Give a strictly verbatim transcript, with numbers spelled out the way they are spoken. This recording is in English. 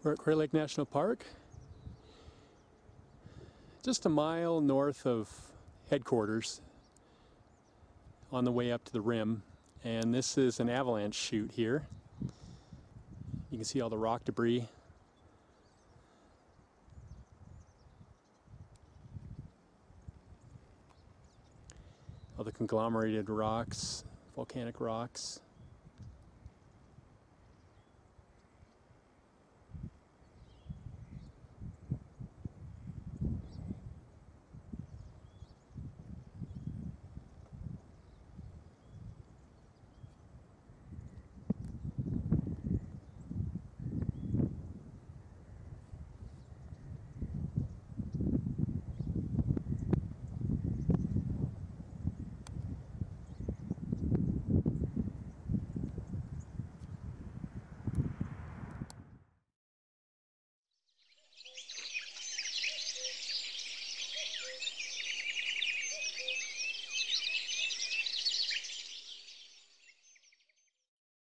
We're at Crater Lake National Park, just a mile north of headquarters on the way up to the rim, and this is an avalanche chute here. You can see all the rock debris. All the conglomerated rocks, volcanic rocks.